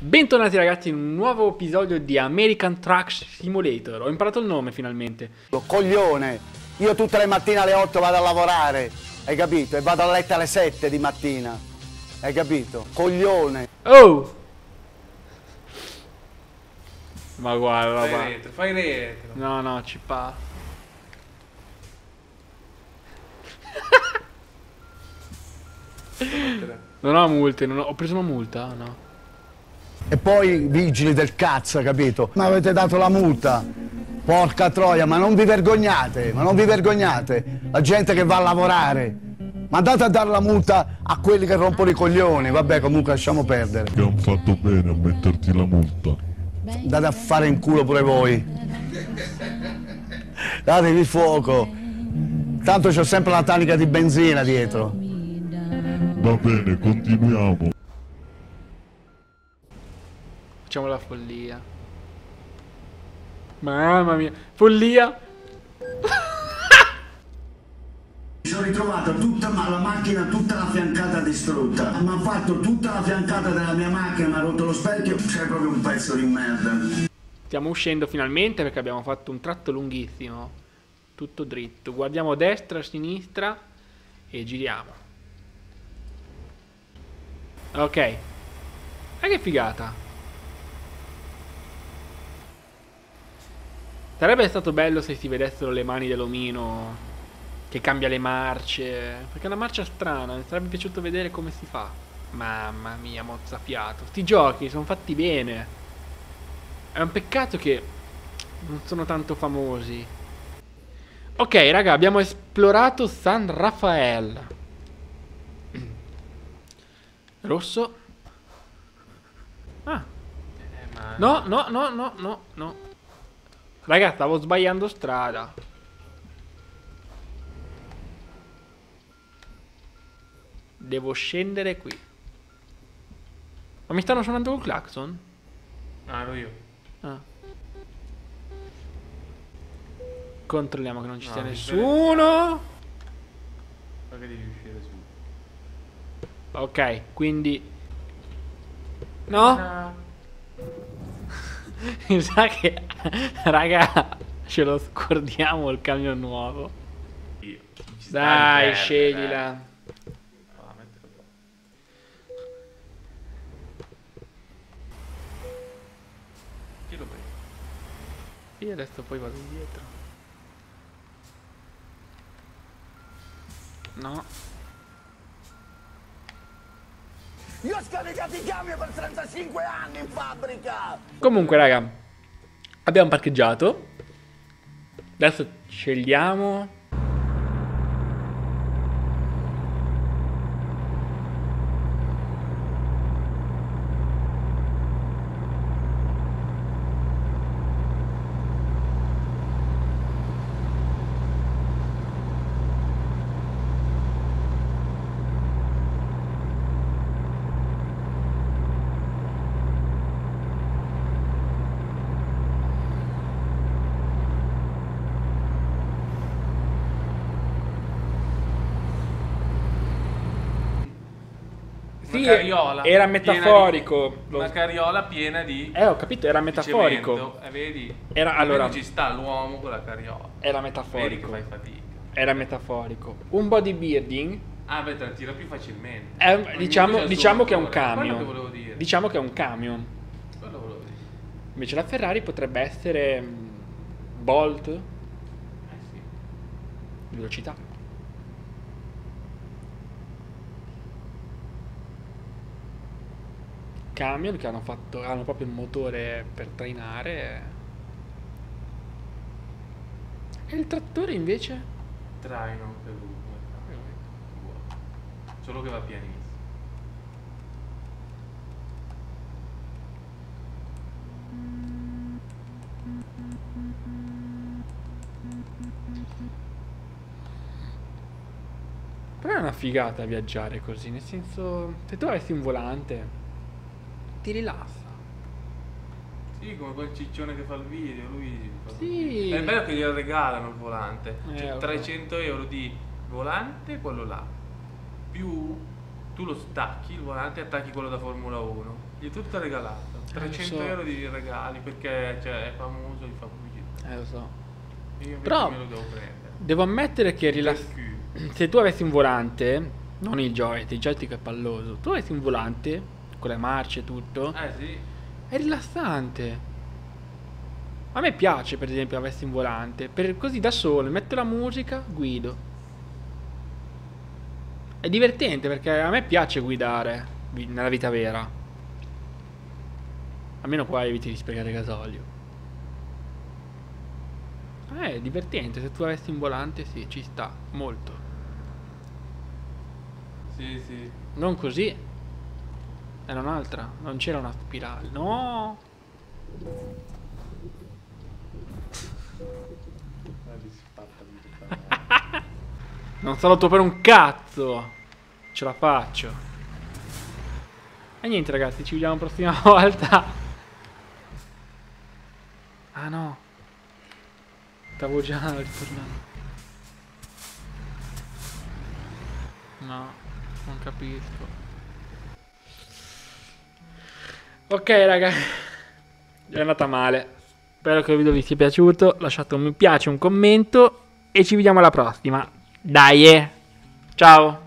Bentornati ragazzi in un nuovo episodio di American Truck Simulator. Ho imparato il nome finalmente. Coglione, io tutte le mattine alle 8 vado a lavorare, hai capito? E vado a letto alle 7 di mattina, hai capito? Coglione. Oh! Ma guarda, Fai retro. No, ci fa. Non ho multe, ho preso una multa, no. E poi vigili del cazzo, capito? Ma avete dato la multa, porca troia, ma non vi vergognate, la gente che va a lavorare. Ma andate a dare la multa a quelli che rompono i coglioni, vabbè comunque lasciamo perdere. Abbiamo fatto bene a metterti la multa. Andate a fare in culo pure voi. Datevi fuoco. Tanto c'ho sempre la tanica di benzina dietro. Va bene, continuiamo. Facciamo la follia. Mamma mia, follia! Mi sono ritrovato tutta la macchina, tutta la fiancata distrutta. Mi ha fatto tutta la fiancata della mia macchina, mi ha rotto lo specchio. C'è proprio un pezzo di merda. Stiamo uscendo finalmente perché abbiamo fatto un tratto lunghissimo. Tutto dritto. Guardiamo a destra, a sinistra e giriamo. Ok. Ma che figata. Sarebbe stato bello se si vedessero le mani dell'omino che cambia le marce, perché è una marcia strana, mi sarebbe piaciuto vedere come si fa. Mamma mia, mozzafiato. Sti giochi sono fatti bene. È un peccato che non sono tanto famosi. Ok, raga, abbiamo esplorato San Rafael. Rosso. Ah. No. Raga, stavo sbagliando strada. Devo scendere qui. Ma mi stanno suonando col clacson? Ah, ero io. Ah. Controlliamo che non ci No, sia mi nessuno. Perché devi uscire su? Ok, quindi no? Mi sa che raga, ce lo scordiamo il camion nuovo. Io. Ci sta Dai, di perdere, sceglila. mettilo qua. Chi lo prende? Io adesso poi vado indietro. No. Io ho scaricato i camion per 35 anni in fabbrica! Comunque raga, abbiamo parcheggiato. Adesso scegliamo. Sì, carriola era piena metaforico. Una carriola piena di Ho capito, era metaforico. cemento. E vedi? Era, allora, Almeno ci sta l'uomo con la carriola. era Vedi che metaforico. fai fatica. Era metaforico. Un bodybuilding. Ah, beh, te la tira più facilmente. Diciamo Ognuno c'ha il suo che è un motore. Quello che camion. volevo dire. Diciamo che è un camion. Quello volevo dire. Invece la Ferrari potrebbe essere Bolt Sì. di velocità. Camion che hanno proprio il motore per trainare. E il trattore invece? Traino per lui. Buono. Solo che va pianissimo. Però è una figata viaggiare così, nel senso, se tu avessi un volante, ti rilassa. Sì, come quel ciccione che fa il video, lui fa il Sì. video. È bello che glielo regalano il volante. Cioè, Ok. 300 euro di volante, quello là. Più tu lo stacchi il volante e attacchi quello da Formula 1. Gli è tutto regalato. 300 so. euro di regali perché cioè, è famoso, gli fa pubblicità. Lo so. Io invece Però me lo devo prendere. devo ammettere che Per cui- se tu avessi un volante, non il joystick è palloso, tu avessi un volante con le marce e tutto, Sì. è rilassante. A me piace, per esempio, avessi un volante, per così da solo, metto la musica, guido. È divertente perché a me piace guidare nella vita vera. Almeno qua eviti di sprecare gasolio. È divertente, se tu avessi un volante sì, ci sta, molto. Sì, sì. Non così. Era un'altra, non c'era una spirale. No! Non sarò tu per un cazzo! Ce la faccio. E niente ragazzi, ci vediamo la prossima volta. Ah no. Stavo già ritornando. No, non capisco. Ok raga, è andata male. Spero che il video vi sia piaciuto. Lasciate un mi piace, un commento e ci vediamo alla prossima. Dai, ciao.